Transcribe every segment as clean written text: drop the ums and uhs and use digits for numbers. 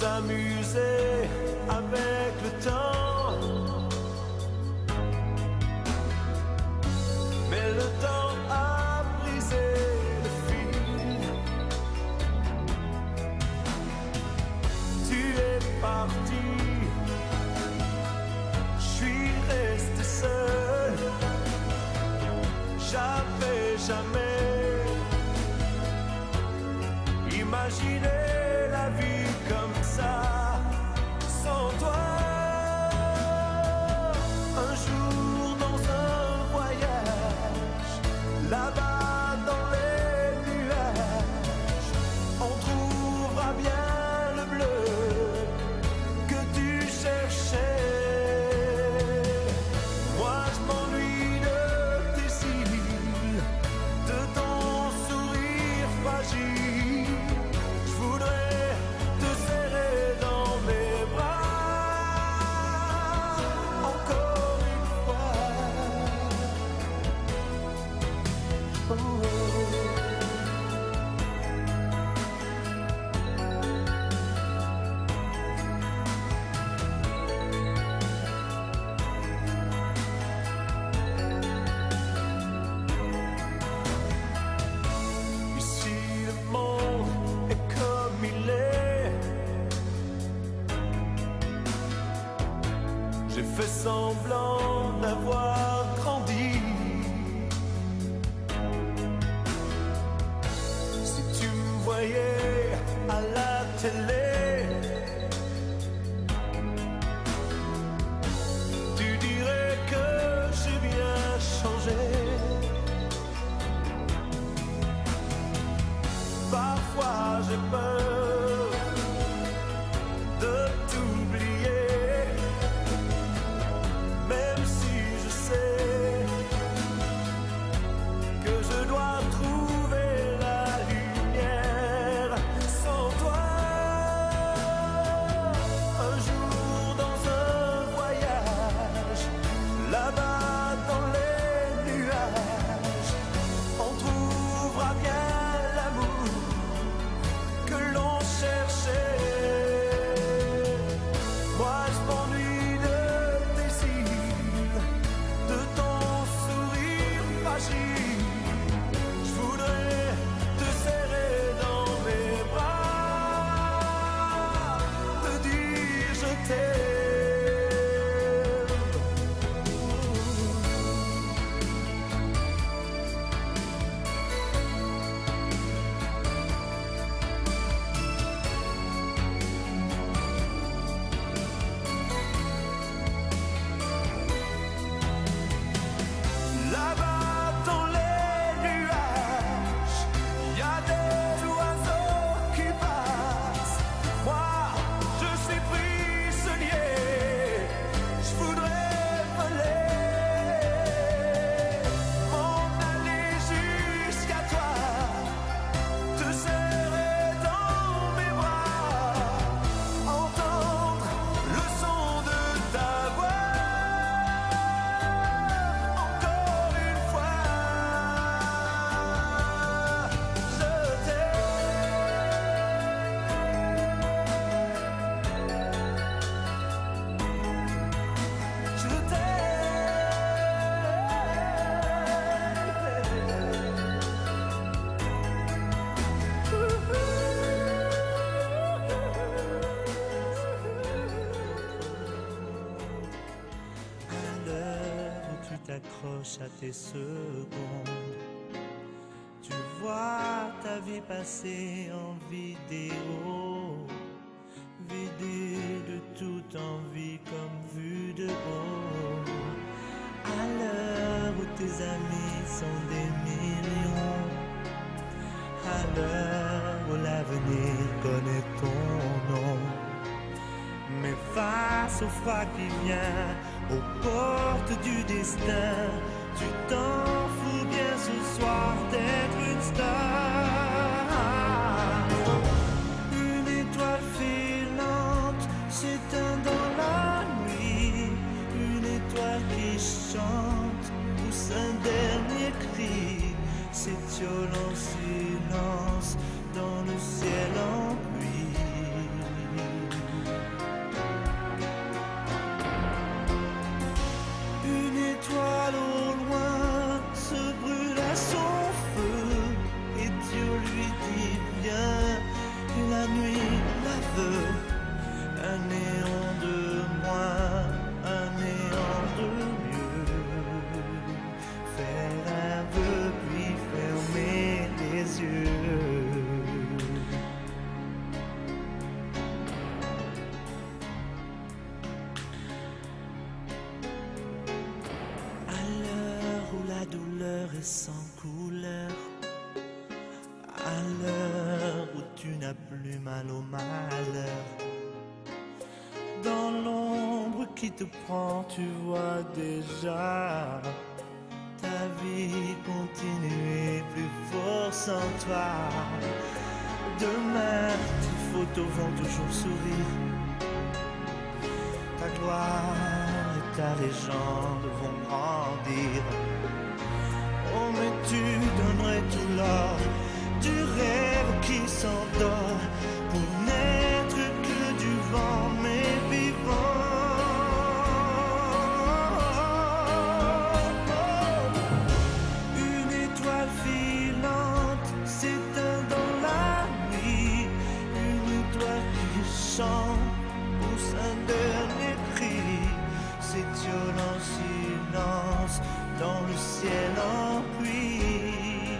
s'amuser avec le temps. Mais le temps a brisé le fil. Tu es parti, je suis resté seul. J'avais jamais imaginé la vie comme ça, sans toi. Un jour dans un voyage, là-bas dans les nuages, on trouvera bien le bleu que tu cherchais. Moi je m'ennuie de tes cils, de ton sourire fragile. Je voudrais te serrer dans mes bras encore une fois. Oh, oh. Ici le monde est comme il est. J'ai fait semblant d'avoir grandi. Si tu me voyais à la télé, tu dirais que j'ai bien changé. Parfois j'ai peur de t'oublier, même si je sais que je dois trouver la lumière sans toi. Un jour dans un voyage, là-bas dans les nuages, on trouvera bien l'amour que l'on cherchait. Moi je m'ennuie de tes cils, de ton sourire fragile. Je voudrais te serrer dans mes bras, te dire je t'aime. Là-bas dans les nuages, y a des oiseaux qui passent. Moi, je suis prisonnier, je voudrais voler, m'en aller jusqu'à toi, te serrer dans mes bras, entendre le son de ta voix encore une fois. Je À l'heure où tu t'accroches à tes secondes, tu vois ta vie passer en vidéo, vidée de toute envie comme vue de haut. À l'heure où tes amis sont des millions, à l'heure où l'avenir connaît ton nom. Mais face au froid qui vient aux portes du destin, tu t'en fous bien ce soir d'être une star. Une étoile filante s'éteint dans la nuit, une étoile qui chante pousse un dernier cri. C'est violent silence dans le ciel en pluie. tu n'as plus mal au malheur. Dans l'ombre qui te prend, tu vois déjà ta vie continuer plus fort sans toi. Demain, tes photos vont toujours sourire. Ta gloire et ta légende vont grandir. Oh mais tu donnerais tout l'or du rêve qui s'endort pour n'être que du vent mais vivant. Une étoile filante s'éteint dans la nuit. Une étoile qui chante pousse un dernier cri. S'étiole en silence dans le ciel en pluie.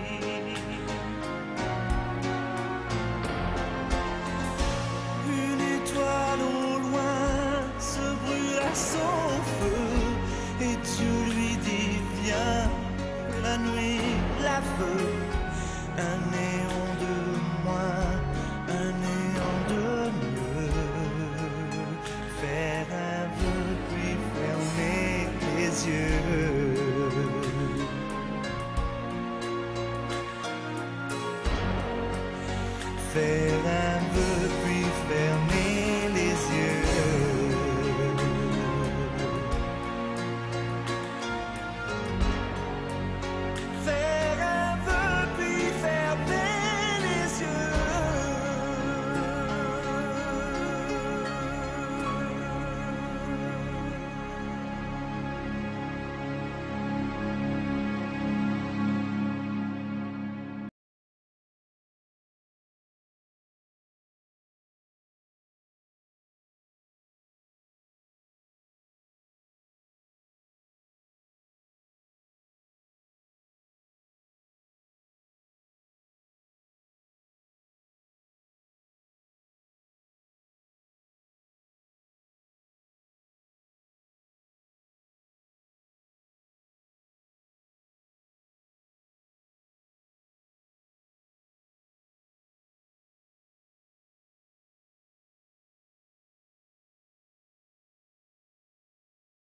Une étoile au loin se brûle à son feu et Dieu lui dit viens, la nuit la veut. Un néant de moins, un néant de mieux. Faire un vœu puis fermer les yeux. Faire un